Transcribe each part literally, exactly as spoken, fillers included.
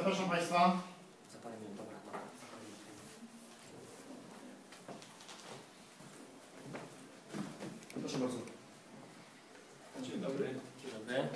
Zapraszam Państwa. Za parę minut, dobra. Proszę bardzo. Dzień dobry. Dzień dobry.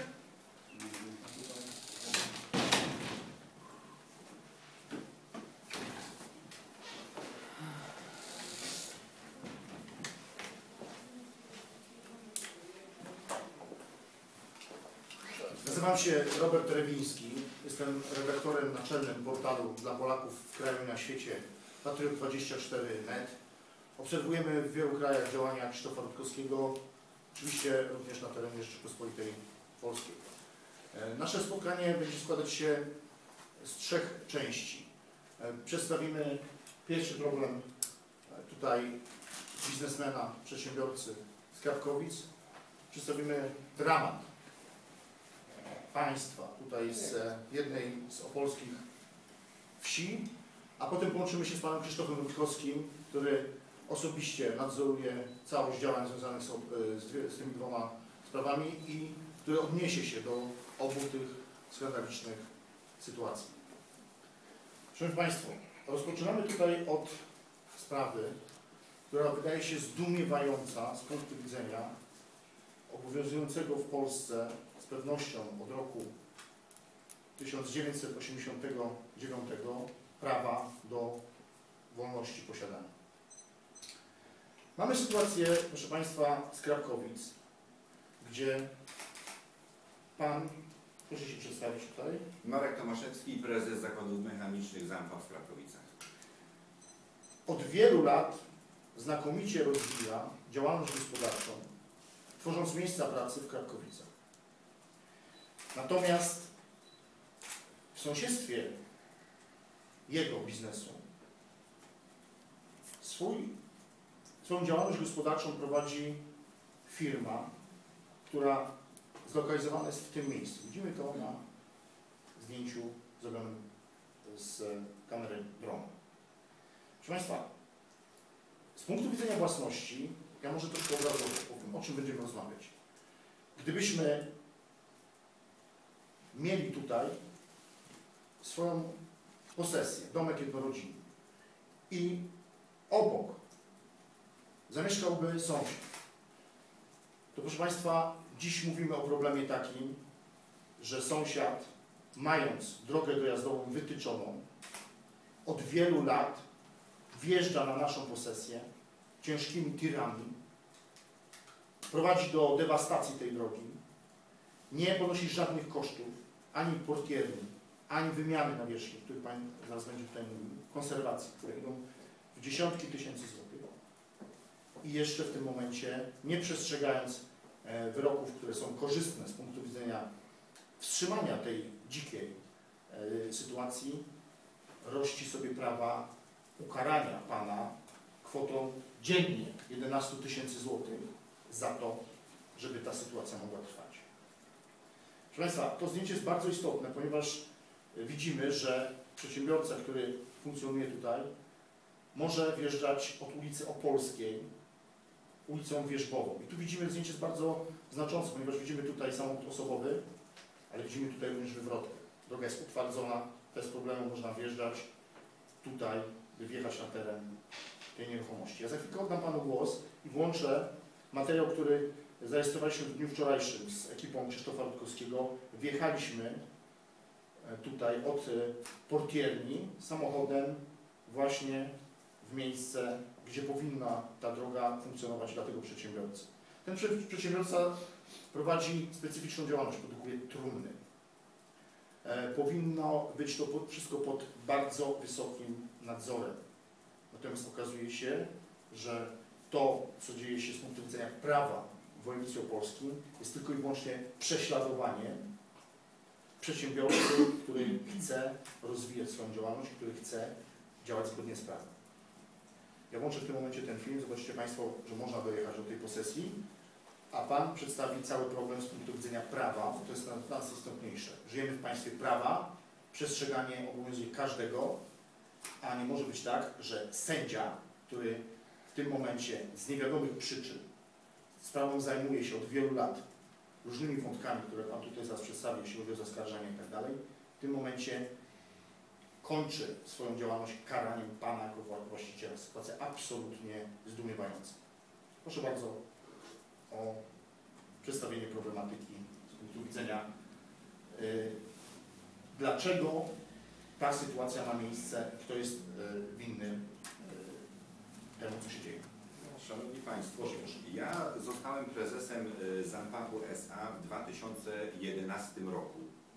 Nazywam się Robert Rewiński. Jestem redaktorem naczelnym portalu dla Polaków w kraju i na świecie Patriot dwadzieścia cztery kropka net. Obserwujemy w wielu krajach działania Krzysztofa Rutkowskiego, oczywiście również na terenie Rzeczypospolitej Polskiej. Nasze spotkanie będzie składać się z trzech części. Przedstawimy pierwszy problem tutaj biznesmena, przedsiębiorcy z Krapkowic. Przedstawimy dramat państwa tutaj z jednej z opolskich wsi, a potem połączymy się z panem Krzysztofem Rutkowskim, który osobiście nadzoruje całość działań związanych z, z tymi dwoma sprawami i który odniesie się do obu tych skandalicznych sytuacji. Szanowni Państwo, rozpoczynamy tutaj od sprawy, która wydaje się zdumiewająca z punktu widzenia obowiązującego w Polsce z pewnością od roku tysiąc dziewięćset osiemdziesiątego dziewiątego prawa do wolności posiadania. Mamy sytuację, proszę Państwa, z Krapkowic, gdzie pan, proszę się przedstawić tutaj. Marek Tomaszewski, prezes Zakładów Mechanicznych ZAMPA w Krakowicach. Od wielu lat znakomicie rozwija działalność gospodarczą, tworząc miejsca pracy w Krapkowicach. Natomiast w sąsiedztwie jego biznesu swój, swoją działalność gospodarczą prowadzi firma, która zlokalizowana jest w tym miejscu. Widzimy to na zdjęciu zrobionym z kamery drona. Proszę Państwa, z punktu widzenia własności, ja może troszkę obrazowo powiem, o czym będziemy rozmawiać. Gdybyśmy mieli tutaj swoją posesję, domek jednorodzinny i obok zamieszkałby sąsiad, to proszę Państwa, dziś mówimy o problemie takim, że sąsiad, mając drogę dojazdową wytyczoną, od wielu lat wjeżdża na naszą posesję ciężkimi tirami, prowadzi do dewastacji tej drogi, nie ponosi żadnych kosztów, ani portierni, ani wymiany nawierzchni, o których Pan zaraz będzie tutaj mówił, konserwacji, które idą w dziesiątki tysięcy złotych. I jeszcze w tym momencie, nie przestrzegając wyroków, które są korzystne z punktu widzenia wstrzymania tej dzikiej sytuacji, rości sobie prawa ukarania Pana kwotą dziennie jedenaście tysięcy złotych za to, żeby ta sytuacja mogła trwać. Proszę Państwa, to zdjęcie jest bardzo istotne, ponieważ widzimy, że przedsiębiorca, który funkcjonuje tutaj, może wjeżdżać od ulicy Opolskiej ulicą Wierzbową. I tu widzimy, zdjęcie jest bardzo znaczące, ponieważ widzimy tutaj samochód osobowy, ale widzimy tutaj również wywrotkę. Droga jest utwardzona, bez problemu można wjeżdżać tutaj, by wjechać na teren tej nieruchomości. Ja za chwilkę oddam Panu głos i włączę materiał, który zarejestrowaliśmy w dniu wczorajszym z ekipą Krzysztofa Rutkowskiego. Wjechaliśmy tutaj od portierni samochodem właśnie w miejsce, gdzie powinna ta droga funkcjonować dla tego przedsiębiorcy. Ten przedsiębiorca prowadzi specyficzną działalność, produkuje trumny. Powinno być to wszystko pod bardzo wysokim nadzorem. Natomiast okazuje się, że to, co dzieje się z punktu widzenia prawa w województwie opolskim, jest tylko i wyłącznie prześladowanie przedsiębiorcy, który chce rozwijać swoją działalność, który chce działać zgodnie z prawem. Ja włączę w tym momencie ten film, zobaczycie Państwo, że można dojechać do tej posesji, a Pan przedstawi cały problem z punktu widzenia prawa, bo to jest dla nas istotniejsze. Żyjemy w państwie prawa, przestrzeganie obowiązuje każdego, a nie może być tak, że sędzia, który w tym momencie z niewiadomych przyczyn sprawą zajmuje się od wielu lat różnymi wątkami, które Pan tutaj zaraz przedstawił, jeśli chodzi o zaskarżenie i tak dalej, w tym momencie kończy swoją działalność karaniem Pana jako właściciela. Sytuacja absolutnie zdumiewająca. Proszę bardzo o przedstawienie problematyki z punktu widzenia, yy, dlaczego ta sytuacja ma miejsce, kto jest yy, winny yy, temu, co się dzieje. Szanowni Państwo, ja zostałem prezesem Zampachu S A w dwa tysiące jedenastym roku.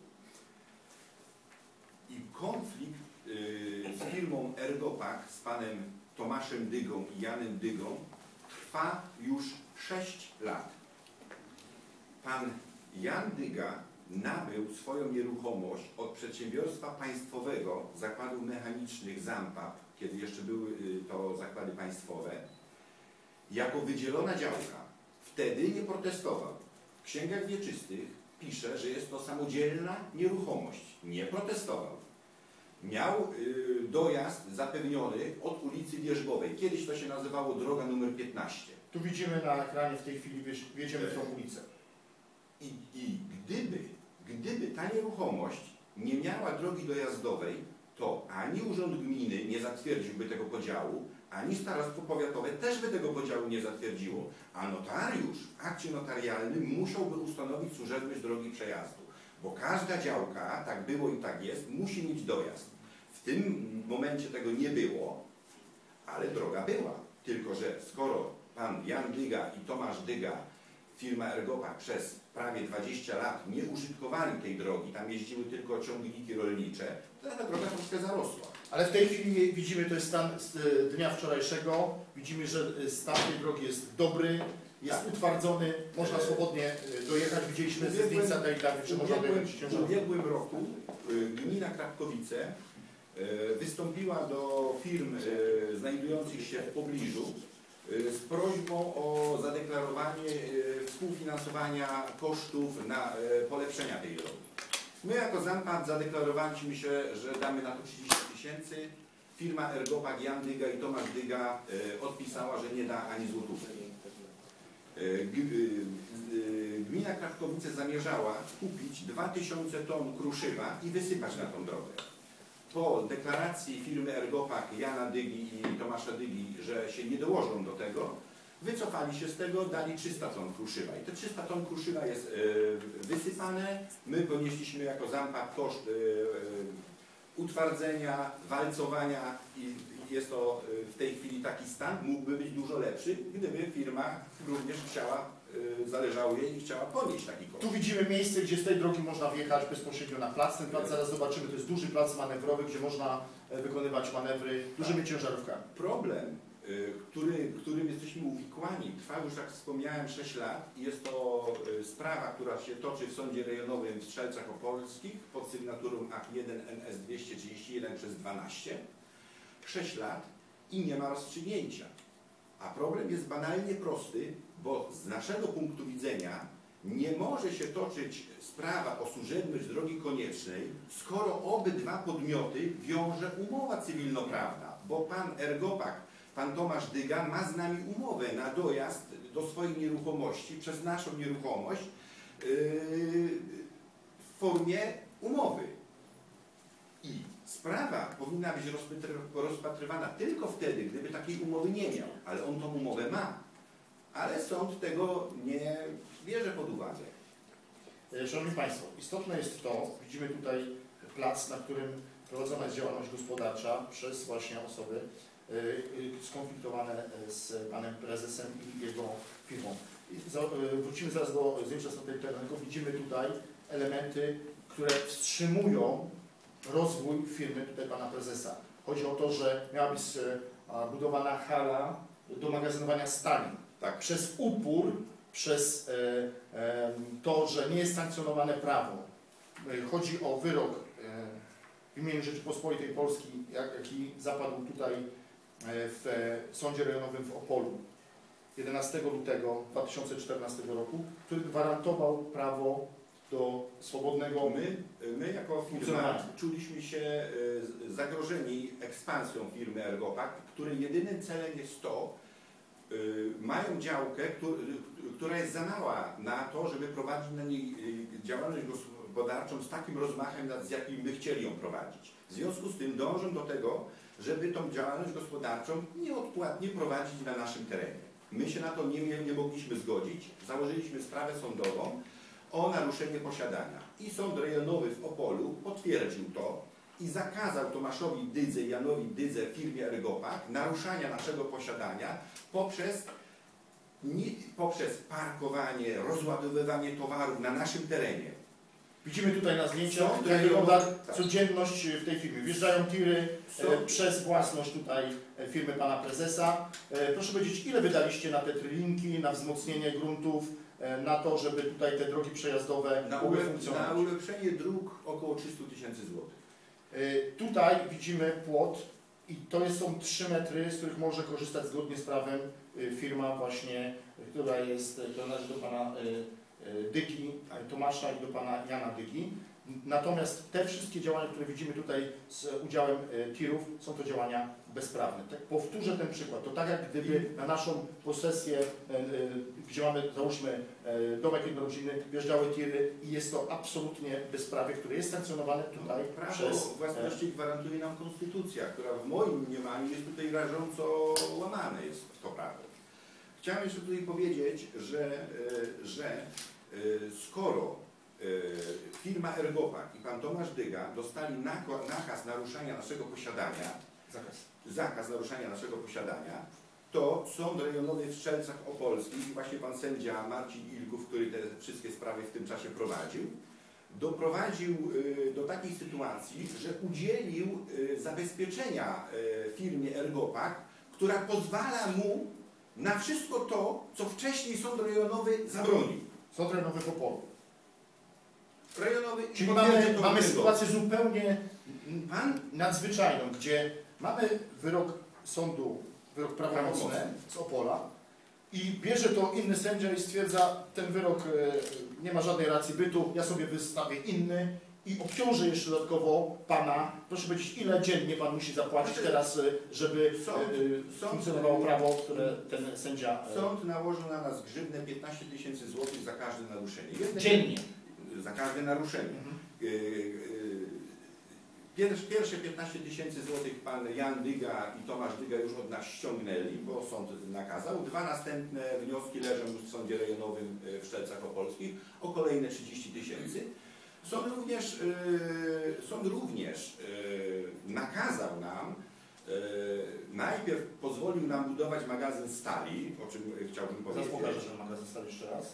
I konflikt z firmą Ergopak, z panem Tomaszem Dygą i Janem Dygą trwa już sześć lat. Pan Jan Dyga nabył swoją nieruchomość od przedsiębiorstwa państwowego Zakładów Mechanicznych Zampach, kiedy jeszcze były to zakłady państwowe, jako wydzielona działka. Wtedy nie protestował. W księgach wieczystych pisze, że jest to samodzielna nieruchomość. Nie protestował. Miał y, dojazd zapewniony od ulicy Wierzbowej. Kiedyś to się nazywało droga numer piętnaście. Tu widzimy na ekranie w tej chwili, wjedziemy w tą ulicę. I, i gdyby, gdyby ta nieruchomość nie miała drogi dojazdowej, to ani Urząd Gminy nie zatwierdziłby tego podziału, ani Starostwo Powiatowe też by tego podziału nie zatwierdziło, a notariusz w akcie notarialnym musiałby ustanowić służebność drogi przejazdu, bo każda działka, tak było i tak jest, musi mieć dojazd. W tym momencie tego nie było, ale droga była. Tylko że skoro pan Jan Dyga i Tomasz Dyga, firma Ergopak, przez prawie dwadzieścia lat nie użytkowali tej drogi, tam jeździły tylko ciągniki rolnicze, to ta droga troszkę zarosła. Ale w tej chwili widzimy, to jest stan z dnia wczorajszego, widzimy, że stan tej drogi jest dobry, jest tak utwardzony, można swobodnie dojechać. Widzieliśmy ze zdjęcia tej tarczy, czy można dojechać ciężarówką. W ubiegłym roku gmina Krapkowice wystąpiła do firm znajdujących się w pobliżu z prośbą o zadeklarowanie współfinansowania kosztów na polepszenia tej drogi. My jako Zampach zadeklarowaliśmy się, że damy na to trzydzieści tysięcy. Firma Ergopak, Jan Dyga i Tomasz Dyga odpisała, że nie da ani złotówki. Gmina Krapkowice zamierzała kupić dwa tysiące ton kruszywa i wysypać na tą drogę. Po deklaracji firmy Ergopak, Jana Dygi i Tomasza Dygi, że się nie dołożą do tego, wycofali się z tego, dali trzysta ton kruszywa. I te trzysta ton kruszywa jest e, wysypane. My ponieśliśmy jako Zampach koszt e, e, utwardzenia, walcowania i jest to e, w tej chwili taki stan, mógłby być dużo lepszy, gdyby firma również chciała, e, zależało jej i chciała ponieść taki koszt. Tu widzimy miejsce, gdzie z tej drogi można wjechać bezpośrednio na plac. Ten plac zaraz zobaczymy, to jest duży plac manewrowy, gdzie można wykonywać manewry dużymi ciężarówkami. Problem, Który, którym jesteśmy uwikłani, trwa już, jak wspomniałem, sześć lat i jest to sprawa, która się toczy w Sądzie Rejonowym w Strzelcach Opolskich pod sygnaturą akt jeden N S dwieście trzydzieści jeden przez dwanaście. sześć lat i nie ma rozstrzygnięcia. A problem jest banalnie prosty, bo z naszego punktu widzenia nie może się toczyć sprawa o służebność drogi koniecznej, skoro obydwa podmioty wiąże umowa cywilnoprawna, bo pan Ergopak, pan Tomasz Dyga ma z nami umowę na dojazd do swojej nieruchomości przez naszą nieruchomość yy, w formie umowy. I sprawa powinna być rozpatrywana tylko wtedy, gdyby takiej umowy nie miał, ale on tą umowę ma. Ale sąd tego nie bierze pod uwagę. Szanowni Państwo, istotne jest to, widzimy tutaj plac, na którym prowadzona jest działalność gospodarcza przez właśnie osoby skonfliktowane z panem prezesem i jego firmą. Wrócimy zaraz do zdjęcia satelitarnego. Widzimy tutaj elementy, które wstrzymują rozwój firmy tutaj pana prezesa. Chodzi o to, że miała być budowana hala do magazynowania stali. Tak. Przez upór, przez to, że nie jest sankcjonowane prawo. Chodzi o wyrok w imieniu Rzeczypospolitej Polskiej, jaki zapadł tutaj w Sądzie Rejonowym w Opolu jedenastego lutego dwa tysiące czternastego roku, który gwarantował prawo do swobodnego... My, my jako firma czuliśmy się zagrożeni ekspansją firmy Ergopak, której jedynym celem jest to, mają działkę, która jest za mała na to, żeby prowadzić na niej działalność gospodarczą z takim rozmachem, z jakim by chcieli ją prowadzić. W związku z tym dążą do tego, żeby tą działalność gospodarczą nieodpłatnie prowadzić na naszym terenie. My się na to nie, nie mogliśmy zgodzić. Założyliśmy sprawę sądową o naruszenie posiadania. I sąd rejonowy w Opolu potwierdził to i zakazał Tomaszowi Dydze i Janowi Dydze, firmie Ergopak, naruszania naszego posiadania poprzez, nie, poprzez parkowanie, rozładowywanie towarów na naszym terenie. Widzimy tutaj na zdjęciach, Sąd jak rejonowy- wygląda tak. codzienność w tej firmie. Wjeżdżają tiry e, Sąd- przez własność tutaj e, firmy pana prezesa. E, proszę powiedzieć, ile wydaliście na te trylinki, na wzmocnienie gruntów, e, na to, żeby tutaj te drogi przejazdowe Na, mogły ule, funkcjonować? na ulepszenie dróg około trzysta tysięcy złotych. E, tutaj widzimy płot i to jest, są trzy metry, z których może korzystać zgodnie z prawem e, firma właśnie, która jest, która należy do pana e, Dygi, Tomasza i do pana Jana Dygi. Natomiast te wszystkie działania, które widzimy tutaj z udziałem e, tirów, są to działania bezprawne. Tak, powtórzę ten przykład. To tak jak gdyby na naszą posesję, e, e, gdzie mamy, załóżmy, e, domek jednorodzinny, wjeżdżały tiry i jest to absolutnie bezprawie, które jest sankcjonowane tutaj Prawo przez... własności gwarantuje nam konstytucja, która w moim mniemaniu jest tutaj rażąco łamane jest to prawo. Chciałem jeszcze tutaj powiedzieć, że, e, że e, skoro e, firma Ergopak i pan Tomasz Dyga dostali nako- nakaz naruszania naszego posiadania, Zakaz. zakaz naruszania naszego posiadania, to Sąd Rejonowy w Strzelcach Opolskich, właśnie pan sędzia Marcin Ilków, który te wszystkie sprawy w tym czasie prowadził, doprowadził y, do takiej sytuacji, że udzielił y, zabezpieczenia y, firmie Ergopak, która pozwala mu na wszystko to, co wcześniej Sąd Rejonowy zabronił. Sąd rejonowy w Opolu. Rejonowy Czyli potwierdza mamy, to mamy tego. sytuację zupełnie Pan nadzwyczajną, gdzie mamy wyrok sądu, wyrok prawomocny Prawomocny. z Opola i bierze to inny sędzia i stwierdza, ten wyrok e, nie ma żadnej racji bytu, ja sobie wystawię inny i obciążę jeszcze dodatkowo pana. Proszę powiedzieć, ile dziennie pan musi zapłacić Znaczy, teraz, e, żeby sąd- e, sąd- funkcjonowało prawo, które ten sędzia... e, Sąd nałożył na nas grzywnę piętnaście tysięcy złotych za każde naruszenie. Jedne- Dziennie. Za każde naruszenie. Mhm. Yy, yy, Pierwsze, pierwsze piętnaście tysięcy złotych pan Jan Dyga i Tomasz Dyga już od nas ściągnęli, bo sąd nakazał. Dwa następne wnioski leżą już w Sądzie Rejonowym w Strzelcach Opolskich o kolejne trzydzieści tysięcy. Sąd również, yy, sąd również yy, nakazał nam, yy, najpierw pozwolił nam budować magazyn stali, o czym chciałbym Zaraz powiedzieć. pokażę, że magazyn stali jeszcze raz.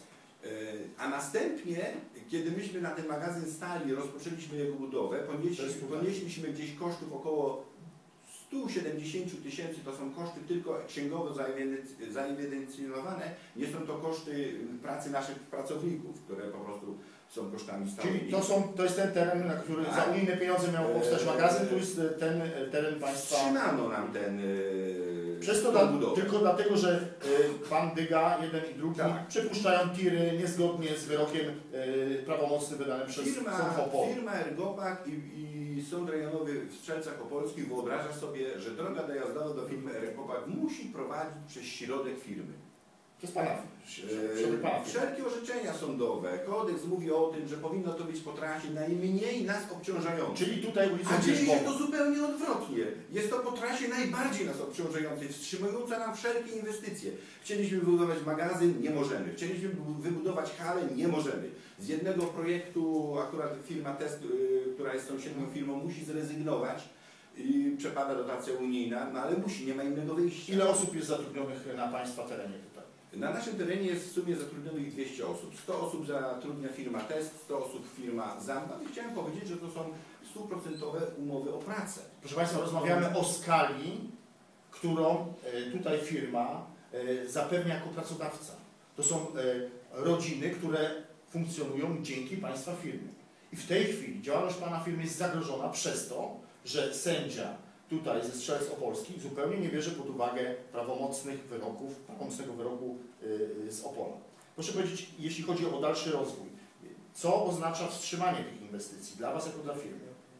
A następnie, kiedy myśmy na ten magazyn stali, rozpoczęliśmy jego budowę, ponieśli, ponieśliśmy gdzieś kosztów około stu siedemdziesięciu tysięcy, to są koszty tylko księgowo zaewidencjonowane, nie są to koszty pracy naszych pracowników, które po prostu są kosztami stałymi. Czyli to, są, to jest ten teren, na który Tak. za unijne pieniądze miał powstać magazyn, tu jest ten teren państwa. Trzymano nam ten yy, Przez to tą da, budowę. tylko dlatego, że y, pan Dyga, jeden i drugi, Tak. przepuszczają tiry niezgodnie z wyrokiem y, prawomocnym wydanym przez Firma, Sąd w Opolu. firma Ergopak i, i Sąd Rejonowy w Strzelcach Opolskich wyobraża sobie, że droga dojazdowa do firmy Ergopak musi prowadzić przez środek firmy. Przez pana. Eee, Przez pana. Wszelkie orzeczenia sądowe, kodeks mówi o tym, że powinno to być po trasie najmniej nas obciążające. Czyli tutaj ulicą A dzieje się to Wierzbowa. zupełnie odwrotnie. Jest to po trasie najbardziej nas obciążającej, wstrzymująca nam wszelkie inwestycje. Chcieliśmy wybudować magazyn, nie możemy. Chcieliśmy wybudować halę, nie możemy. Z jednego projektu akurat firma Test, yy, która jest sąsiednią firmą, musi zrezygnować i przepada dotacja unijna, no ale musi, nie ma innego wyjścia. Ile osób jest zatrudnionych na państwa terenie tutaj? Na naszym terenie jest w sumie zatrudnionych dwieście osób. sto osób zatrudnia firma Test, sto osób firma Zampa. I chciałem powiedzieć, że to są stuprocentowe umowy o pracę. Proszę Państwa, rozmawiamy o skali, którą e, tutaj firma e, zapewnia jako pracodawca. To są e, rodziny, które funkcjonują dzięki Państwa firmie. I w tej chwili działalność Pana firmy jest zagrożona przez to, że sędzia tutaj ze Strzelc Opolskich zupełnie nie bierze pod uwagę prawomocnych wyroków, prawomocnego wyroku y, z Opola. Proszę powiedzieć, jeśli chodzi o dalszy rozwój, co oznacza wstrzymanie tych inwestycji dla Was jako dla firmy?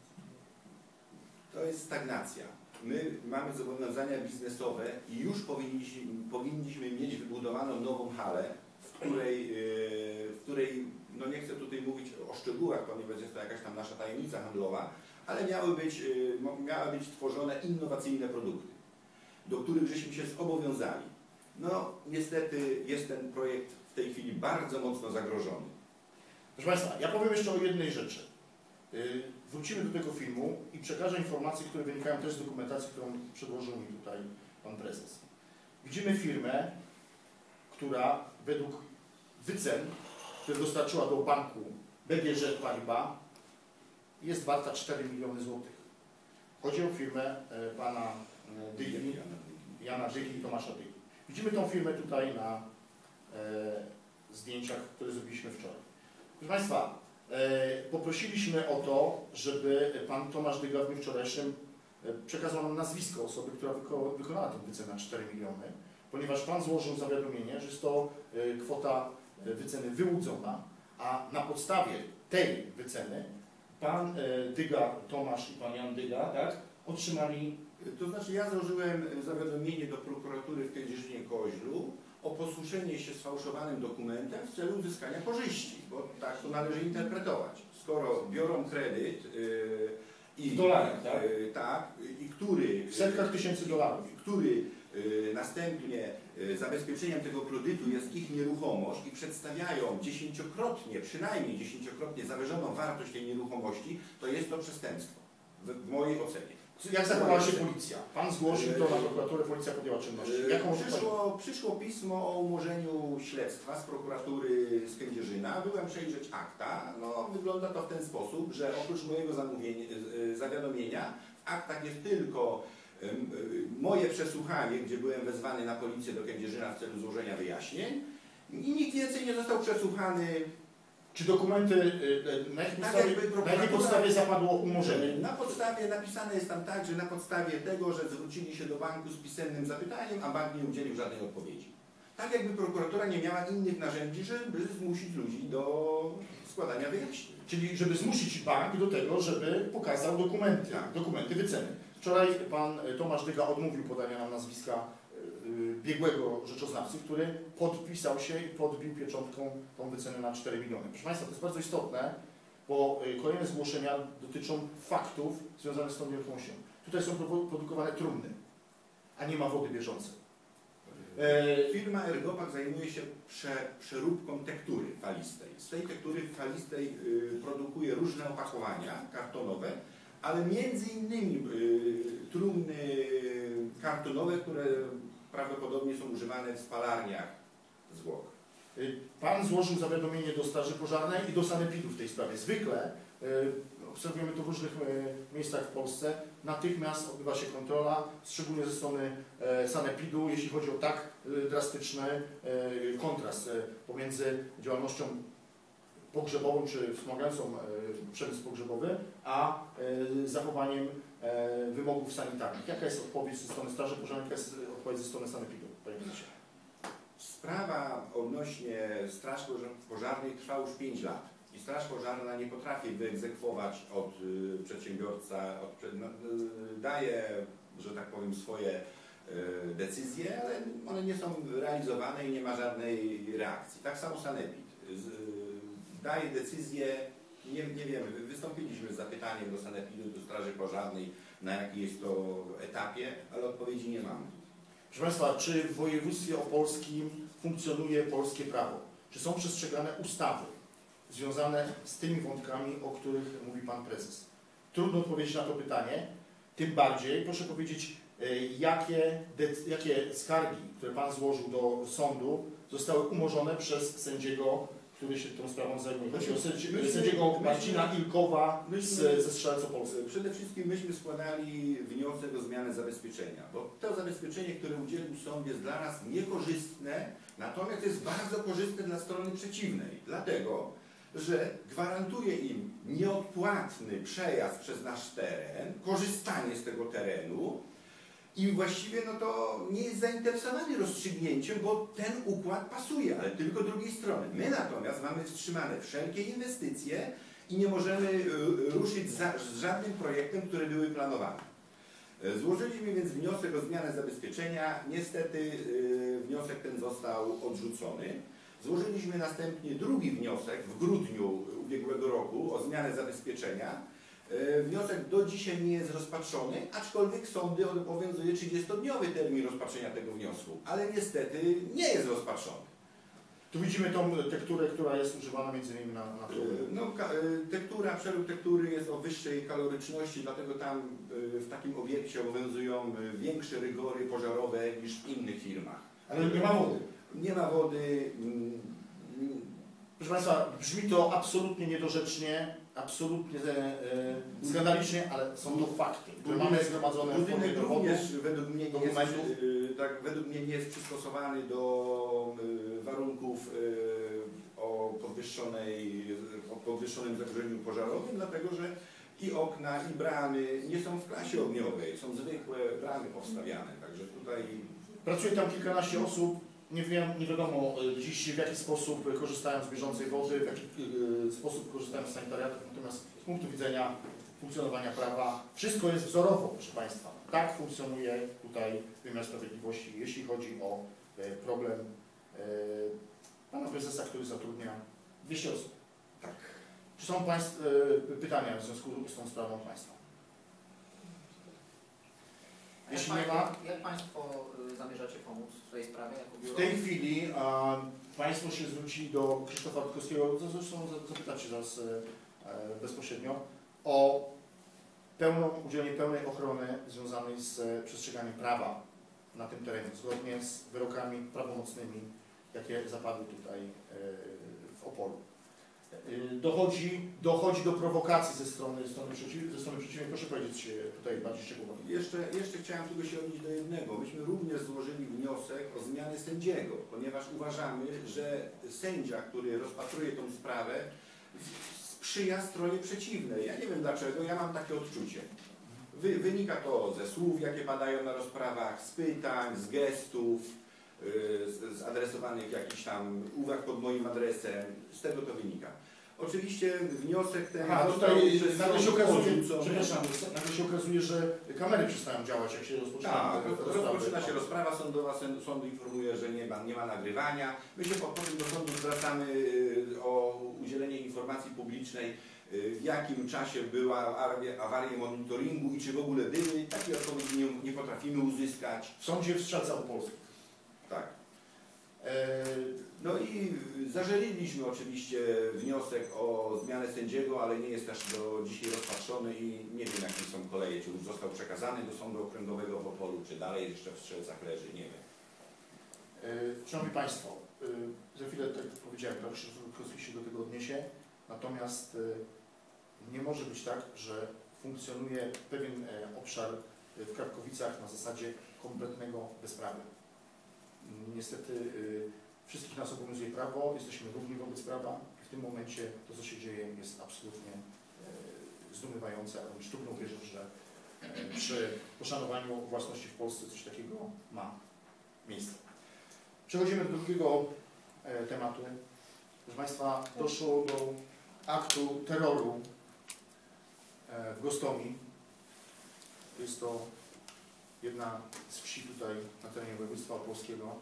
To jest stagnacja. My mamy zobowiązania biznesowe i już powinniśmy, powinniśmy mieć wybudowaną nową halę, w której, yy, w której no nie chcę tutaj mówić o szczegółach, ponieważ jest to jakaś tam nasza tajemnica handlowa, ale miały być, miały być tworzone innowacyjne produkty, do których żeśmy się zobowiązali. No niestety jest ten projekt w tej chwili bardzo mocno zagrożony. Proszę Państwa, ja powiem jeszcze o jednej rzeczy. Wrócimy do tego filmu i przekażę informacje, które wynikają też z dokumentacji, którą przedłożył mi tutaj Pan Prezes. Widzimy firmę, która według wycen, które dostarczyła do banku B G Ż Paribas, jest warta cztery miliony złotych. Chodzi o firmę Pana Dygi, Jana Dygi i Tomasza Dygi. Widzimy tą firmę tutaj na e, zdjęciach, które zrobiliśmy wczoraj. Proszę Państwa, e, poprosiliśmy o to, żeby Pan Tomasz Dyga w dniu wczorajszym e, przekazał nam nazwisko osoby, która wyko wykonała tę wycenę na cztery miliony, ponieważ Pan złożył zawiadomienie, że jest to e, kwota e, wyceny wyłudzona, a na podstawie tej wyceny Pan e, Dyga, Tomasz i Pan Jan Dyga, tak, otrzymali. To znaczy ja złożyłem zawiadomienie do prokuratury w Kędzierzynie-Koźlu o posłuszenie się sfałszowanym dokumentem w celu uzyskania korzyści, bo tak to należy interpretować. Skoro biorą kredyt yy, i w dolarach, tak? Yy, tak, i który W setkach tysięcy dolarów. który yy, następnie yy, zabezpieczeniem tego kredytu jest ich nieruchomość i przedstawiają dziesięciokrotnie, przynajmniej dziesięciokrotnie zawyżoną wartość tej nieruchomości, to jest to przestępstwo w, w mojej ocenie. Jak zachowała się policja? Pan zgłosił to na prokuraturę, policja podjęła czynności. Jaką przyszło, przyszło pismo o umorzeniu śledztwa z prokuratury z Kędzierzyna. Byłem przejrzeć akta. No, wygląda to w ten sposób, że oprócz mojego zawiadomienia w aktach jest tylko moje przesłuchanie, gdzie byłem wezwany na policję do Kędzierzyna w celu złożenia wyjaśnień i nikt więcej nie został przesłuchany. Czy dokumenty, na jakiej Tak podstawie, jakby na jakiej podstawie zapadło umorzenie? Na podstawie, napisane jest tam tak, że na podstawie tego, że zwrócili się do banku z pisemnym zapytaniem, a bank nie udzielił żadnej odpowiedzi. Tak jakby prokuratura nie miała innych narzędzi, żeby zmusić ludzi do składania wyjaśnień. Czyli żeby zmusić bank do tego, żeby pokazał dokumenty, Tak. dokumenty wyceny. Wczoraj Pan Tomasz Dyga odmówił podania nam nazwiska biegłego rzeczoznawcy, który podpisał się i podbił pieczątką tą wycenę na cztery miliony. Proszę Państwa, to jest bardzo istotne, bo kolejne zgłoszenia dotyczą faktów związanych z tą nieruchomością. Tutaj są produkowane trumny, a nie ma wody bieżącej. Firma Ergopak zajmuje się prze, przeróbką tektury falistej. Z tej tektury falistej y, produkuje różne opakowania kartonowe, ale między innymi y, trumny kartonowe, które prawdopodobnie są używane w spalarniach zwłok. Pan złożył zawiadomienie do Straży Pożarnej i do sanepidu w tej sprawie. Zwykle, y, obserwujemy to w różnych y, miejscach w Polsce, natychmiast odbywa się kontrola, szczególnie ze strony y, sanepidu, jeśli chodzi o tak y, drastyczny y, kontrast y, pomiędzy działalnością pogrzebową czy wspomagającą y, przemysł pogrzebowy, a y, zachowaniem y, wymogów sanitarnych. Jaka jest odpowiedź ze strony Straży Pożarnej, jaka jest odpowiedź ze strony sanepidu? Panie Prezesie? Sprawa odnośnie Straży Pożarnej trwa już pięć lat i Straż Pożarna nie potrafi wyegzekwować od y, przedsiębiorca, od, no, y, daje, że tak powiem, swoje y, decyzje, ale one nie są realizowane i nie ma żadnej reakcji. Tak samo sanepid z, y, daje decyzję, nie, nie wiem, wystąpiliśmy z zapytaniem do sanepidu, do Straży Pożarnej, na jakim jest to etapie, ale odpowiedzi nie mamy. Proszę Państwa, czy w województwie opolskim funkcjonuje polskie prawo? Czy są przestrzegane ustawy związane z tymi wątkami, o których mówi Pan Prezes? Trudno odpowiedzieć na to pytanie, tym bardziej proszę powiedzieć, jakie, jakie skargi, które Pan złożył do sądu, zostały umorzone przez sędziego, który się tą sprawą zajmuje. Chodzi o sędzi, sędziego Marcina Ilkowa z, ze Strzelec Opolskich. Przede wszystkim myśmy składali wniosek o zmianę zabezpieczenia, bo to zabezpieczenie, które udzielił sąd, jest dla nas niekorzystne, natomiast jest bardzo korzystne dla strony przeciwnej, dlatego że gwarantuje im nieodpłatny przejazd przez nasz teren, korzystanie z tego terenu i właściwie no to nie jest zainteresowany rozstrzygnięciem, bo ten układ pasuje, ale tylko drugiej strony. My natomiast mamy wstrzymane wszelkie inwestycje i nie możemy ruszyć za, z żadnym projektem, które były planowane. Złożyliśmy więc wniosek o zmianę zabezpieczenia. Niestety wniosek ten został odrzucony. Złożyliśmy następnie drugi wniosek w grudniu ubiegłego roku o zmianę zabezpieczenia. Wniosek do dzisiaj nie jest rozpatrzony, aczkolwiek sądy obowiązuje trzydziestodniowy termin rozpatrzenia tego wniosku, ale niestety nie jest rozpatrzony. Tu widzimy tą tekturę, która jest używana między innymi na, na truby. No, tektura, przerób tektury jest o wyższej kaloryczności, dlatego tam w takim obiekcie obowiązują większe rygory pożarowe niż w innych firmach. Ale nie ma wody. Nie ma wody. Proszę Państwa, brzmi to absolutnie niedorzecznie, absolutnie e, skandalicznie, ale są to fakty, które mamy zgromadzone w formie dowodu, również według mnie, nie jest, dokumentów. tak, według mnie nie jest przystosowany do warunków o, podwyższonej, o podwyższonym zagrożeniu pożarowym, dlatego że i okna, i bramy nie są w klasie ogniowej, są zwykłe bramy powstawiane, także tutaj... Pracuje tam kilkanaście osób. Nie wiem, nie wiadomo dziś w jaki sposób korzystają z bieżącej wody, w jaki sposób korzystają z sanitariatów, natomiast z punktu widzenia funkcjonowania prawa wszystko jest wzorowo, proszę Państwa. Tak funkcjonuje tutaj wymiar sprawiedliwości, jeśli chodzi o problem pana prezesa, który zatrudnia dwieście osób. Tak. Czy są Państwa pytania w związku z tą sprawą Państwa? Jeśli nie ma... Jak Państwo zamierzacie pomóc w tej sprawie jako biuro? W tej chwili a, Państwo się zwrócili do Krzysztofa Rutkowskiego, zresztą zapytacie zaraz e, bezpośrednio, o pełną, udzielenie pełnej ochrony związanej z przestrzeganiem prawa na tym terenie, zgodnie z wyrokami prawomocnymi, jakie zapadły tutaj e, w Opolu. E, dochodzi, dochodzi do prowokacji ze strony, strony, przeciw, ze strony przeciwnej. Proszę powiedzieć tutaj bardziej szczegółowo. Jeszcze, jeszcze chciałem tylko się odnieść do jednego. Myśmy również złożyli wniosek o zmianę sędziego, ponieważ uważamy, że sędzia, który rozpatruje tą sprawę, sprzyja stronie przeciwnej. Ja nie wiem dlaczego, ja mam takie odczucie. Wy, wynika to ze słów, jakie padają na rozprawach, z pytań, z gestów, yy, z, z adresowanych jakichś tam uwag pod moim adresem. Z tego to wynika. Oczywiście wniosek ten... A tutaj nagle się okazuje, przepraszam, nagle się okazuje, że kamery przestają działać, jak się rozpoczyna. Tak, rozpoczyna się rozprawa sądowa, sąd informuje, że nie ma, nie ma nagrywania. My się potem do sądu zwracamy o udzielenie informacji publicznej, w jakim czasie była awaria monitoringu i czy w ogóle były. Takiej odpowiedzi nie, nie potrafimy uzyskać. W sądzie w Strzelca Opolskim. Tak. No i zażaliliśmy oczywiście wniosek o zmianę sędziego, ale nie jest też do dzisiaj rozpatrzony i nie wiem jakie są koleje, czy już został przekazany do Sądu Okręgowego w Opolu, czy dalej jeszcze w Strzelcach leży, nie wiem. Szanowni Państwo, za chwilę, tak jak powiedziałem, Pan Krzysztof się do tego odniesie, natomiast nie może być tak, że funkcjonuje pewien obszar w Krakowicach na zasadzie kompletnego bezprawia. Niestety wszystkich nas obowiązuje prawo, jesteśmy równi wobec prawa i w tym momencie to, co się dzieje, jest absolutnie zdumiewające, a wręcz trudno uwierzyć, że przy poszanowaniu własności w Polsce coś takiego ma miejsce. Przechodzimy do drugiego tematu. Proszę Państwa, doszło do aktu terroru w Gostomi. Jest to jedna z wsi tutaj na terenie województwa opolskiego.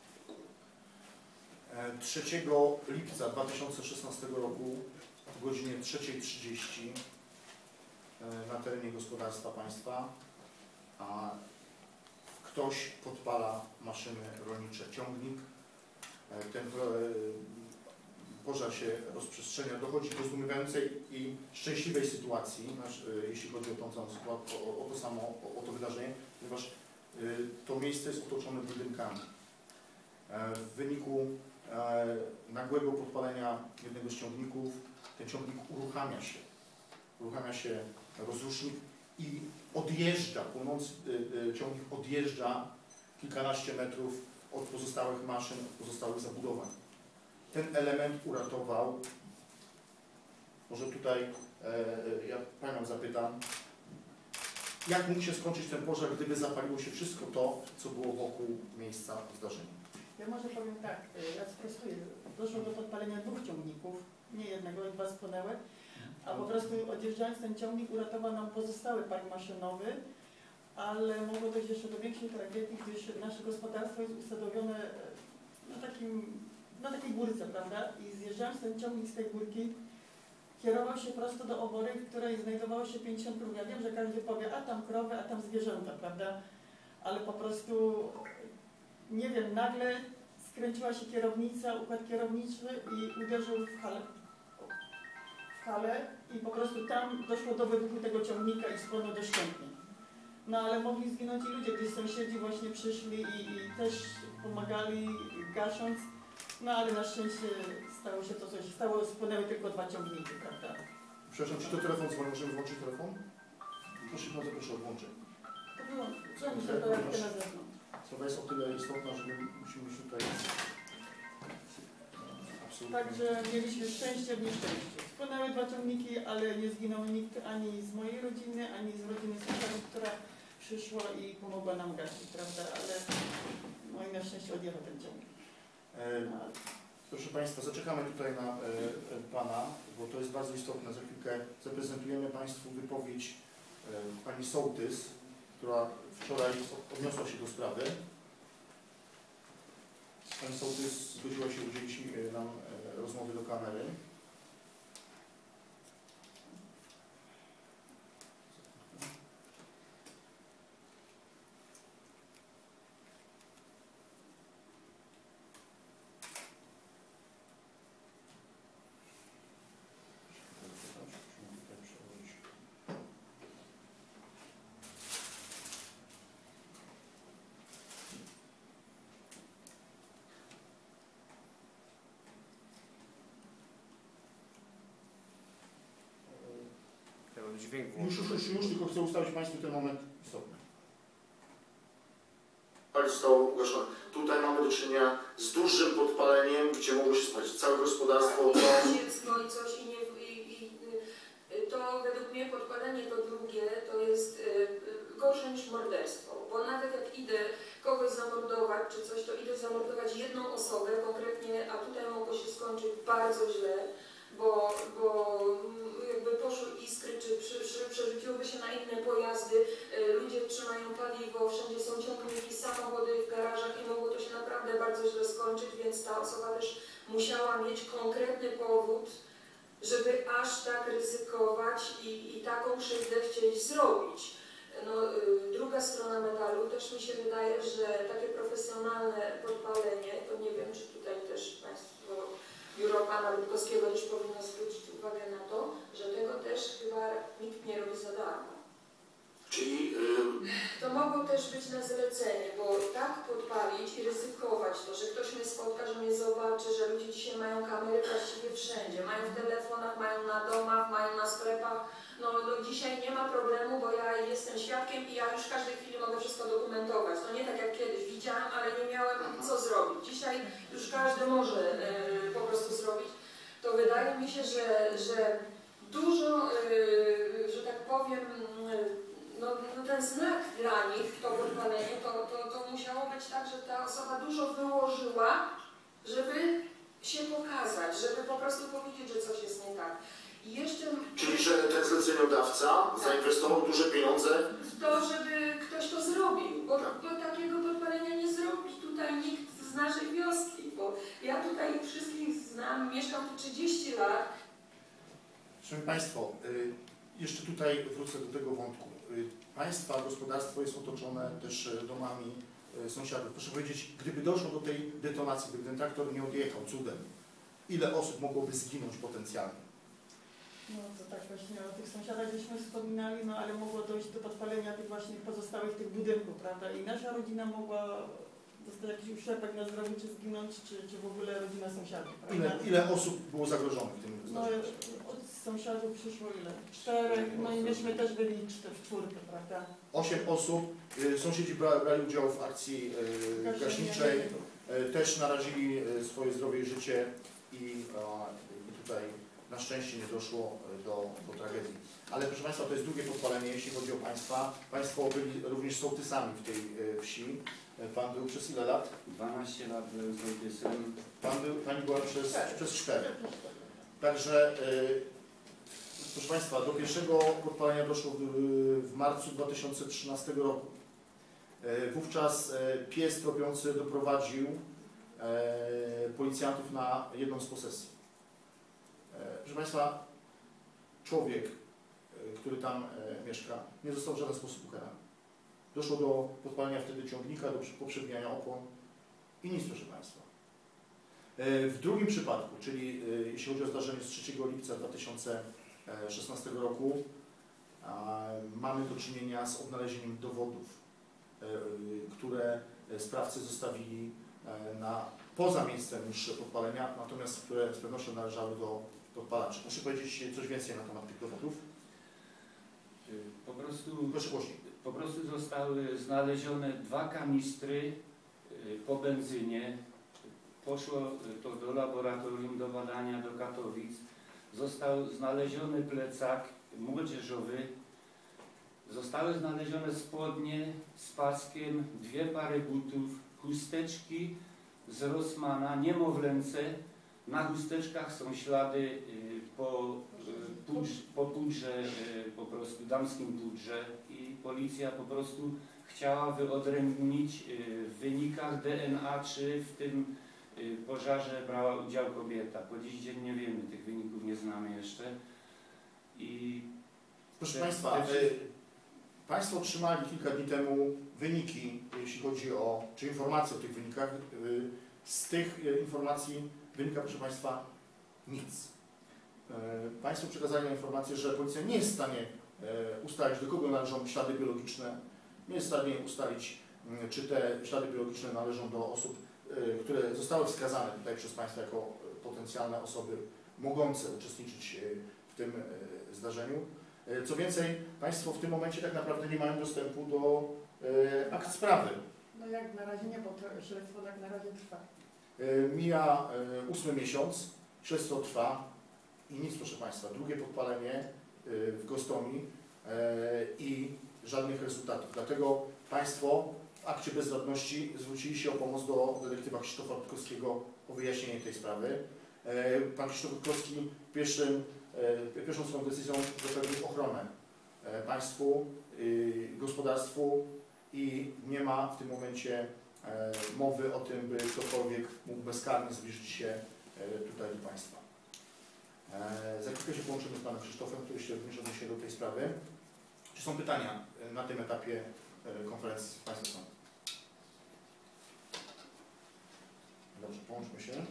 trzeciego lipca dwa tysiące szesnastego roku o godzinie trzeciej trzydzieści na terenie gospodarstwa państwa a ktoś podpala maszyny rolnicze, ciągnik. Ten pożar się rozprzestrzenia, dochodzi do zdumiewającej i szczęśliwej sytuacji, jeśli chodzi o, tą całą sytuację, o, o to samo, o, o to wydarzenie, ponieważ to miejsce jest otoczone budynkami. W wyniku nagłego podpalenia jednego z ciągników ten ciągnik uruchamia się, uruchamia się rozrusznik i odjeżdża, płonący ciągnik odjeżdża kilkanaście metrów od pozostałych maszyn, od pozostałych zabudowań. Ten element uratował, może tutaj e, ja Panią zapytam, jak mógł się skończyć ten pożar, gdyby zapaliło się wszystko to, co było wokół miejsca zdarzenia? Ja może powiem tak, ja sprostuję. Doszło do podpalenia dwóch ciągników, nie jednego, i dwa spłonęły, a po prostu odjeżdżając ten ciągnik uratował nam pozostały park maszynowy, ale mogło dojść jeszcze do większej tragedii, gdyż nasze gospodarstwo jest usadowione na takim na takiej górce, prawda? I zjeżdżając ten ciągnik z tej górki, kierował się prosto do obory, w której znajdowało się pięćdziesiąt krów. Ja wiem, że każdy powie, a tam krowy, a tam zwierzęta, prawda? Ale po prostu, nie wiem, nagle skręciła się kierownica, układ kierowniczy i uderzył w halę. W halę i po prostu tam doszło do wybuchu tego ciągnika i spłonął doszczętnie. No ale mogli zginąć i ludzie, gdyż sąsiedzi właśnie przyszli i, i też pomagali gasząc. No ale na szczęście stało się to, co się stało, spłynęły tylko dwa ciągniki, prawda? Przepraszam, czy to telefon dzwoni? Możemy włączyć telefon? Proszę bardzo, proszę o włączenie. To było, czemu się to jak na zewnątrz? Sprawa jest o tyle istotna, że my musimy się tutaj... Absolutnie. Także mieliśmy szczęście w nieszczęściu. Spłynęły dwa ciągniki, ale nie zginął nikt ani z mojej rodziny, ani z rodziny sąsiadów, która przyszła i pomogła nam gasić, prawda? Ale no i na szczęście odjechał ten ciągnik. E, proszę Państwa, zaczekamy tutaj na e, e, Pana, bo to jest bardzo istotne. Za chwilkę zaprezentujemy Państwu wypowiedź e, Pani Sołtys, która wczoraj odniosła się do sprawy. Pani Sołtys zgodziła się udzielić nam e, rozmowy do kamery. Dźwięk Już, już, już, już, tylko chcę ustalić Państwu ten moment istotny. Zostało ugaszone. Tutaj mamy do czynienia z dużym podpaleniem, gdzie mogło się spalić całe gospodarstwo. I dziecko i coś i nie... I, i, to według mnie podpalenie to drugie to jest y, gorsze niż morderstwo. Bo nawet jak idę kogoś zamordować czy coś, to idę zamordować jedną osobę konkretnie, a tutaj mogło się skończyć bardzo źle. Bo, bo jakby poszły iskry, czy przy, przy, przerzuciłoby się na inne pojazdy, ludzie trzymają paliwo, wszędzie są ciągniki, samochody w garażach i mogło to się naprawdę bardzo źle skończyć, więc ta osoba też musiała mieć konkretny powód, żeby aż tak ryzykować i, i taką krzywdę chcieć zrobić. No, y, druga strona medalu też mi się wydaje, że takie profesjonalne podpalenie, to nie wiem, czy tutaj też Państwo Biuro Pana Rutkowskiego też powinno zwrócić uwagę na to, że tego też chyba nikt nie robi za darmo. Czyli... Yy... To mogło też być na zlecenie, bo tak podpalić i ryzykować to, że ktoś mnie spotka, że mnie zobaczy, że ludzie dzisiaj mają kamery właściwie wszędzie, mają w telefonach, mają na domach, mają na sklepach. No, no dzisiaj nie ma problemu, bo ja jestem świadkiem i ja już w każdej chwili mogę wszystko dokumentować. To nie tak jak kiedyś widziałam, ale nie miałem co zrobić. Dzisiaj już każdy może yy, po prostu zrobić. To wydaje mi się, że, że dużo, yy, że tak powiem, yy, no, no ten znak dla nich, to podpalenie, to, to, to musiało być tak, że ta osoba dużo wyłożyła, żeby się pokazać, żeby po prostu powiedzieć, że coś jest nie tak. I jeszcze... Czyli, że ten zleceniodawca tak. zainwestował duże pieniądze w to, żeby ktoś to zrobił, bo, bo takiego podpalenia nie zrobi tutaj nikt z naszej wioski, bo ja tutaj wszystkich znam, mieszkam tu trzydzieści lat. Szanowni Państwo, jeszcze tutaj wrócę do tego wątku. Państwa gospodarstwo jest otoczone też domami sąsiadów. Proszę powiedzieć, gdyby doszło do tej detonacji, gdyby ten traktor nie odjechał cudem, ile osób mogłoby zginąć potencjalnie? No to tak właśnie o tych sąsiadach żeśmy wspominali, no ale mogło dojść do podpalenia tych właśnie pozostałych tych budynków, prawda? I nasza rodzina mogła dostać jakiś uszczerbek na zdrowiu, czy zginąć, czy, czy w ogóle rodzina sąsiadów, prawda? Ile, ile osób było zagrożonych w tym No zdarzeniu? od sąsiadów przyszło ile? Czterech, no i myśmy też byli czter, w czwórkę, prawda? Osiem osób, y, sąsiedzi brali, brali udział w akcji y, gaśniczej, y, też narazili y, swoje zdrowie i życie i y, tutaj na szczęście nie doszło do, do tragedii. Ale proszę Państwa, to jest drugie podpalenie, jeśli chodzi o Państwa. Państwo byli również sołtysami w tej y, wsi. Pan był przez ile lat? dwanaście lat był sołtysem. Pan był, Pani była przez, przez cztery. Także, y, proszę Państwa, do pierwszego podpalenia doszło w, w marcu dwa tysiące trzynastego roku. Y, wówczas y, pies tropiący doprowadził e, policjantów na jedną z posesji. E, proszę Państwa, człowiek, e, który tam e, mieszka, nie został w żaden sposób ukarany. Doszło do podpalenia wtedy ciągnika, do poprzebijania opon i nic, proszę Państwa. E, w drugim przypadku, czyli e, jeśli chodzi o zdarzenie z trzeciego lipca dwa tysiące szesnastego roku, mamy do czynienia z odnalezieniem dowodów, które sprawcy zostawili na, poza miejscem niż podpalenia, natomiast które z pewnością należały do podpalaczy. Muszę powiedzieć coś więcej na temat tych dowodów. Po prostu, Proszę głośniej. po prostu zostały znalezione dwa kanistry po benzynie. Poszło to do laboratorium do badania do Katowic. Został znaleziony plecak młodzieżowy. Zostały znalezione spodnie z paskiem, dwie pary butów, chusteczki z Rossmana, niemowlęce. Na chusteczkach są ślady po, pudrze, po pudrze, po prostu damskim pudrze i policja po prostu chciała wyodrębnić w wynikach D N A, czy w tym pożarze brała udział kobieta. Po dziś dzień nie wiemy, tych wyników nie znamy jeszcze. I Proszę te, Państwa, te... y, Państwo otrzymali kilka dni temu wyniki, jeśli chodzi o, czy informacje o tych wynikach. Y, z tych y, informacji wynika, proszę Państwa, nic. Y, państwo przekazali nam informację, że policja nie jest w stanie y, ustalić, do kogo należą ślady biologiczne. Nie jest w stanie ustalić, y, czy te ślady biologiczne należą do osób, y, które zostały wskazane tutaj przez Państwa jako potencjalne osoby mogące uczestniczyć y, w tym y, zdarzeniu. Co więcej, Państwo w tym momencie tak naprawdę nie mają dostępu do e, akt sprawy. No jak na razie nie, bo to śledztwo tak na razie trwa. E, mija e, ósmy miesiąc, śledztwo trwa i nic, proszę Państwa. Drugie podpalenie e, w Gostomi e, i żadnych rezultatów. Dlatego Państwo w akcie bezradności zwrócili się o pomoc do detektywa Krzysztofa Rutkowskiego o wyjaśnienie tej sprawy. E, pan Krzysztof Rutkowski pierwszym Pierwszą swoją decyzją zapewnił ochronę państwu, gospodarstwu i nie ma w tym momencie mowy o tym, by ktokolwiek mógł bezkarnie zbliżyć się tutaj do Państwa. Za chwilkę się połączymy z Panem Krzysztofem, który się również odniesie do tej sprawy. Czy są pytania na tym etapie konferencji? Państwo są. Dobrze, połączmy się.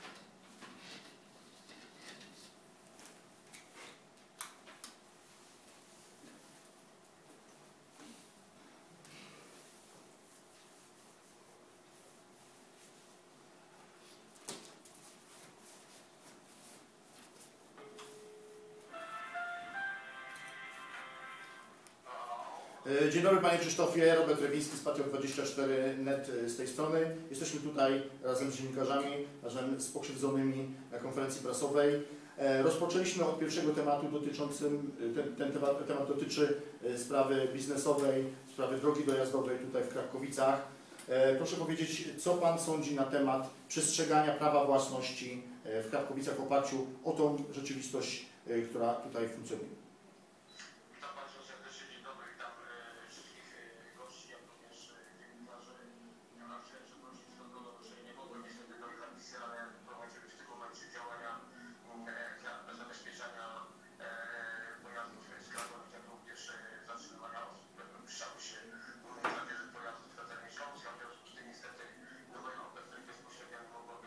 Dzień dobry Panie Krzysztofie, Robert Rewiński z Patriot dwadzieścia cztery kropka net z tej strony. Jesteśmy tutaj razem z dziennikarzami, razem z pokrzywdzonymi na konferencji prasowej. Rozpoczęliśmy od pierwszego tematu dotyczącym, ten, ten temat, temat dotyczy sprawy biznesowej, sprawy drogi dojazdowej tutaj w Krakowicach. Proszę powiedzieć, co Pan sądzi na temat przestrzegania prawa własności w Krakowicach w oparciu o tą rzeczywistość, która tutaj funkcjonuje?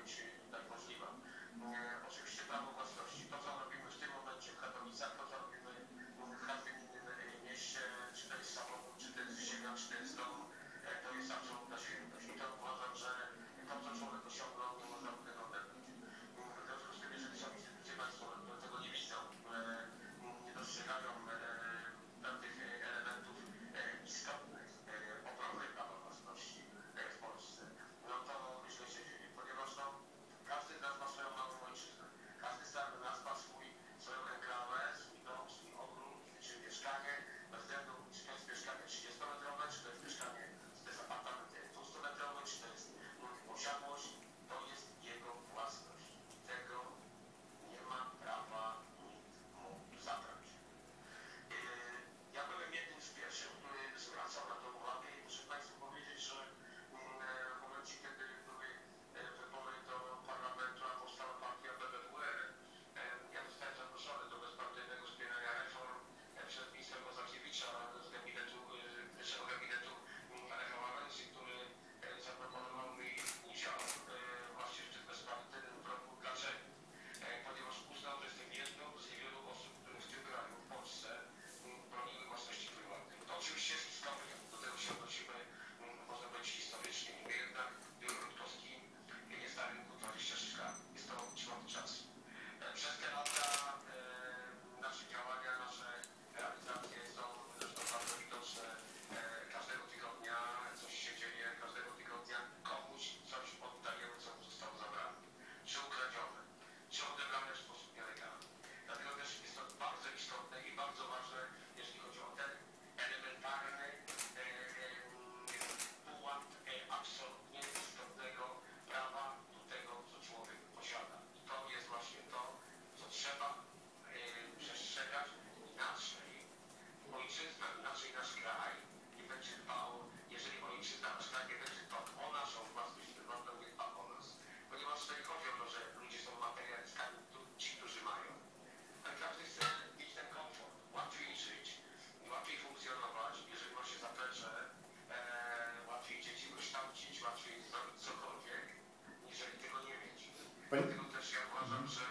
Oczywiście prawo własności, to co robimy w tym momencie w Katowicach, to co robimy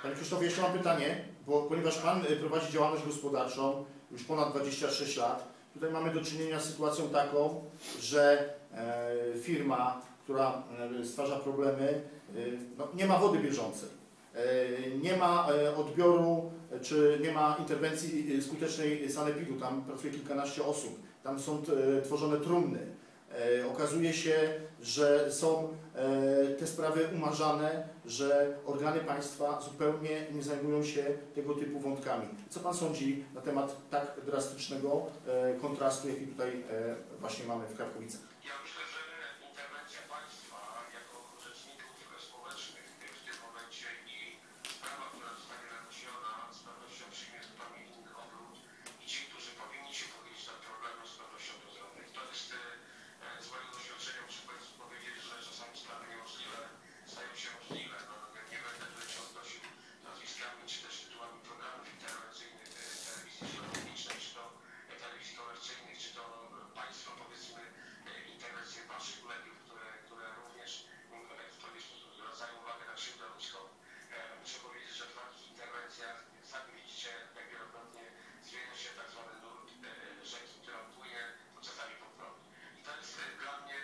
Panie Krzysztofie, jeszcze mam pytanie, bo ponieważ Pan prowadzi działalność gospodarczą już ponad dwadzieścia sześć lat, tutaj mamy do czynienia z sytuacją taką, że e, firma, która e, stwarza problemy, e, no, nie ma wody bieżącej, e, nie ma e, odbioru, czy nie ma interwencji skutecznej sanepidu, tam pracuje kilkanaście osób, tam są e, tworzone trumny. E, okazuje się, że są e, te sprawy umarzane, że organy państwa zupełnie nie zajmują się tego typu wątkami. Co Pan sądzi na temat tak drastycznego e, kontrastu, jaki tutaj e, właśnie mamy w Krapkowicach? Ja myślę, że interwencja państwa jako rzeczników społecznych w tym momencie i sprawa, która zostanie nagłośniona, z pewnością przyjmie zupełnie inny obrót i ci, którzy powinni się pochylić nad problemem, z pewnością to zrobią. To jest e, z mojego doświadczenia, muszę Państwu powiedzieć, że czasami sprawy niemożliwe stają się możliwe. No, nie będę tutaj się odnosił nazwiskami, czy też tytułami programów interwencyjnych telewizji publicznej, czy to telewizji komercyjnych, czy to Państwo, powiedzmy, interwencje Waszych mediów, które, które również w pewien sposób zwracają uwagę na krzywdę ludzką. Muszę powiedzieć, że w takich interwencjach sami widzicie, jak wielokrotnie zmienia się tak zwany nurt rzeki, która płynie czasami po prąd. I to jest dla mnie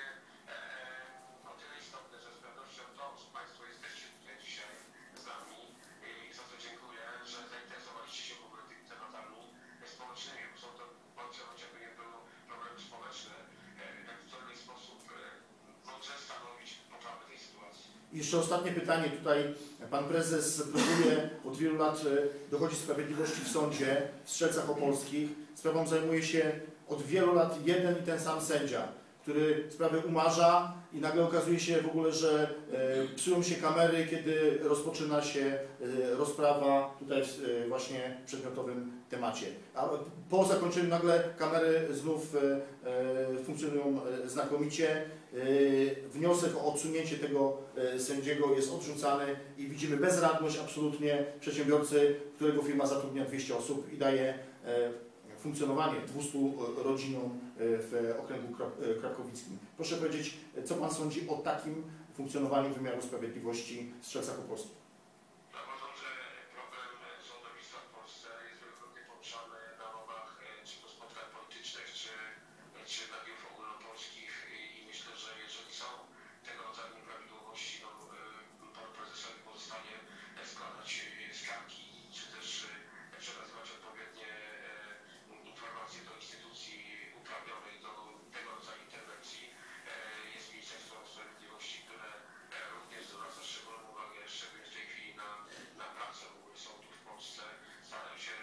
o tyle istotne, że z pewnością to, że Państwo jesteście tutaj dzisiaj z nami i za co dziękuję, że zainteresowaliście się w ogóle tymi tematami społecznymi, bo są to, bądź chociażby nie było problemy społeczne, jak w pewien sposób może stanowić poprawę tej sytuacji. I jeszcze ostatnie pytanie. Tutaj Pan Prezes próbuje od wielu lat dochodzić sprawiedliwości w sądzie w Strzelcach Opolskich. Sprawą zajmuje się od wielu lat jeden i ten sam sędzia, który sprawę umarza i nagle okazuje się w ogóle, że e, psują się kamery, kiedy rozpoczyna się e, rozprawa tutaj w, e, właśnie w przedmiotowym temacie. A po zakończeniu nagle kamery znów e, e, funkcjonują e, znakomicie. E, wniosek o odsunięcie tego e, sędziego jest odrzucany i widzimy bezradność absolutnie przedsiębiorcy, którego firma zatrudnia dwieście osób i daje e, funkcjonowanie dwustu rodzinom w okręgu krakowickim. Proszę powiedzieć, co Pan sądzi o takim funkcjonowaniu wymiaru sprawiedliwości w Strzelcach Opolskich? Ja uważam, że problem sądownictwa w Polsce jest wielokrotnie poruszany na łamach czy to spotkań politycznych, czy, czy mediów ogólnopolskich i myślę, że jeżeli są tego rodzaju nieprawidłowości, no, Panu Prezesowi pozostanie składać skargi, czy też przekazywać odpowiednie informacje do instytucji uprawnionej do tego rodzaju interwencji. Jest Ministerstwo Sprawiedliwości, które również zwraca szczególną uwagę, szczególnie w tej chwili na, na pracę sądów w Polsce. Starają się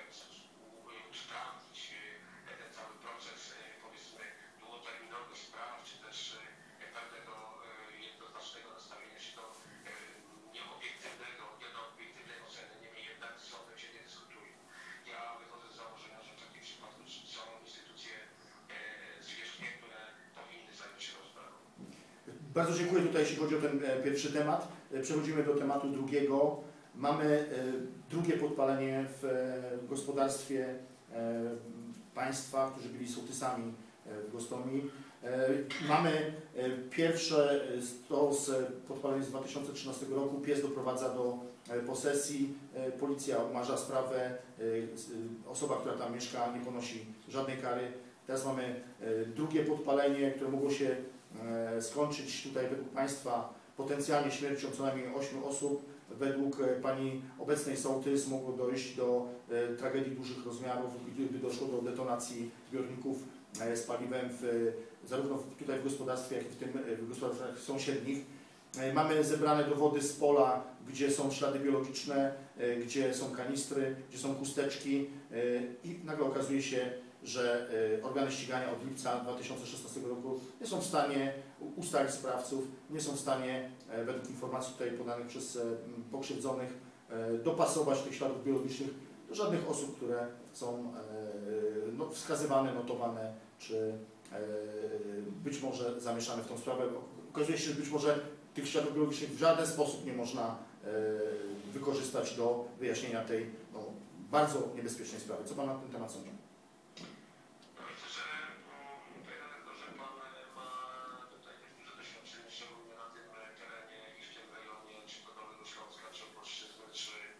usprawnić ten cały proces, powiedzmy, długoterminowych spraw, czy też pewnego jednoznacznego nastawienia się do nieobiektywnego, nieobiektywnej oceny. Niemniej jednak z sądem się nie dyskutuje. Ja wychodzę z założenia, że w takim przypadku są instytucje zwierzchnie, które powinny zająć się tą sprawą. Bardzo dziękuję tutaj, jeśli chodzi o ten e, pierwszy temat. E, przechodzimy do tematu drugiego. Mamy e, drugie podpalenie w e, gospodarstwie e, państwa, którzy byli sołtysami e, w Gostomi. E, mamy e, pierwsze to z podpalenia z dwa tysiące trzynastego roku. Pies doprowadza do e, posesji. E, policja umarza sprawę. E, osoba, która tam mieszka, nie ponosi żadnej kary. Teraz mamy e, drugie podpalenie, które mogło się e, skończyć tutaj według Państwa potencjalnie śmiercią co najmniej ośmiu osób. Według e, Pani obecnej sołtys mogło dojść do e, tragedii dużych rozmiarów, gdyby doszło do detonacji zbiorników e, z paliwem w, zarówno w, tutaj w gospodarstwie, jak i w tym e, w gospodarstwach sąsiednich. E, mamy zebrane dowody z pola, gdzie są ślady biologiczne, e, gdzie są kanistry, gdzie są chusteczki e, i nagle okazuje się, że e, organy ścigania od lipca dwa tysiące szesnastego roku nie są w stanie ustalić sprawców, nie są w stanie, e, według informacji tutaj podanych przez e, pokrzywdzonych, e, dopasować tych śladów biologicznych do żadnych osób, które są e, no, wskazywane, notowane, czy e, być może zamieszane w tą sprawę. Okazuje się, że być może tych śladów biologicznych w żaden sposób nie można e, wykorzystać do wyjaśnienia tej no, bardzo niebezpiecznej sprawy. Co Pan na ten temat sądzi? Myślę, że panie redaktorze, Pan ma tutaj też duże doświadczenie, szczególnie na tym terenie i w tym rejonie, czy to Dolnego Śląska, czy Opolszczyzny, czy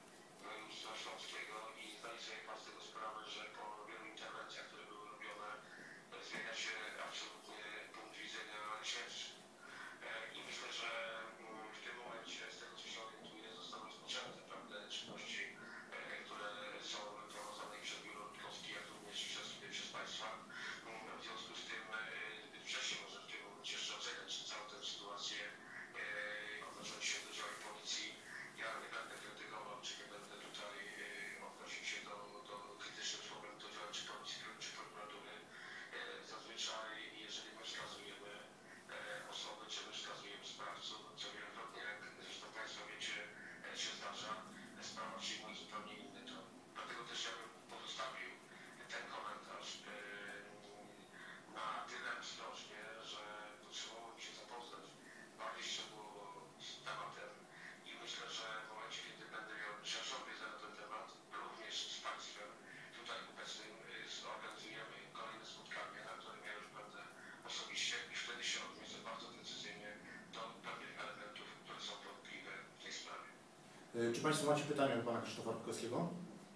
Y, Czy Państwo macie pytania do Pana Krzysztofa Rutkowskiego?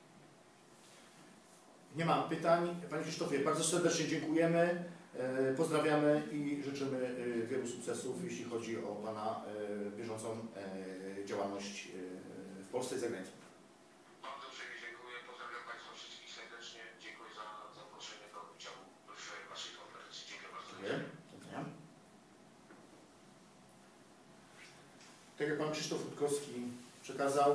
Nie mam pytań. Panie Krzysztofie, bardzo serdecznie dziękujemy, y, pozdrawiamy i życzymy y, wielu sukcesów, jeśli chodzi o Pana y, bieżącą y, działalność y, w Polsce i za granicą. Bardzo uprzejmie dziękuję. Pozdrawiam Państwa wszystkich serdecznie. Dziękuję za zaproszenie do udziału w Waszej konferencji. Dziękuję bardzo. Dziękuję. Tak jak Pan Krzysztof Rutkowski przekazał,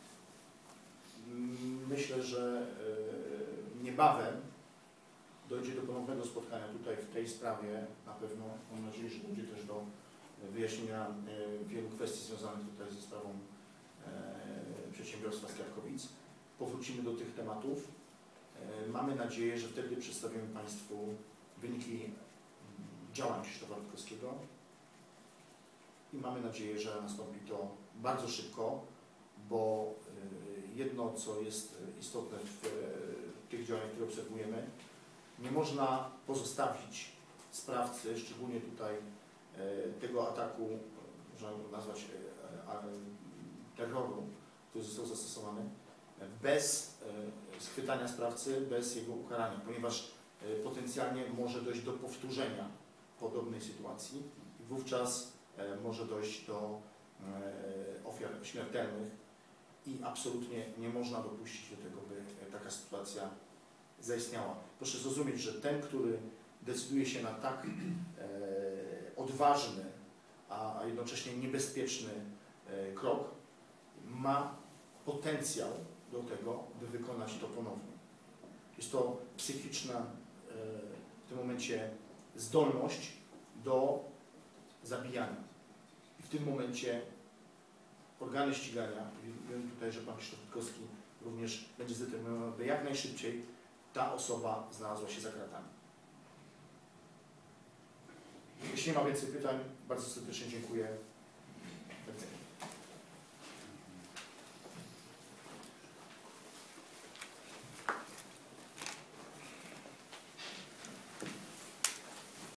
myślę, że niebawem dojdzie do ponownego spotkania tutaj w tej sprawie. Na pewno mam nadzieję, że dojdzie też do wyjaśnienia wielu kwestii związanych tutaj ze sprawą przedsiębiorstwa z Kwiatkowic. Powrócimy do tych tematów. Mamy nadzieję, że wtedy przedstawimy Państwu wyniki działań Krzysztofa Rutkowskiego i mamy nadzieję, że nastąpi to bardzo szybko, bo jedno, co jest istotne w tych działaniach, które obserwujemy, nie można pozostawić sprawcy, szczególnie tutaj tego ataku, można go nazwać terroru, który został zastosowany, bez schwytania sprawcy, bez jego ukarania, ponieważ potencjalnie może dojść do powtórzenia podobnej sytuacji i wówczas może dojść do ofiar śmiertelnych i absolutnie nie można dopuścić do tego, by taka sytuacja zaistniała. Proszę zrozumieć, że ten, który decyduje się na tak odważny, a jednocześnie niebezpieczny krok, ma potencjał do tego, by wykonać to ponownie. Jest to psychiczna w tym momencie zdolność do zabijania. I w tym momencie organy ścigania, wiem tutaj, że Pan Krzysztof Rutkowski również będzie zdeterminowany, by jak najszybciej ta osoba znalazła się za kratami. Jeśli nie ma więcej pytań, bardzo serdecznie dziękuję.